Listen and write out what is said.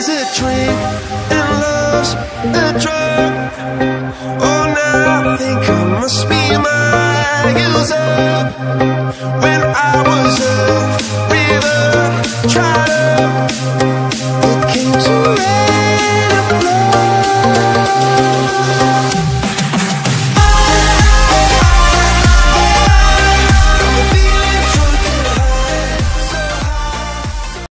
is a dream and love's a drug. Oh, now I think I must be my user. When I was young,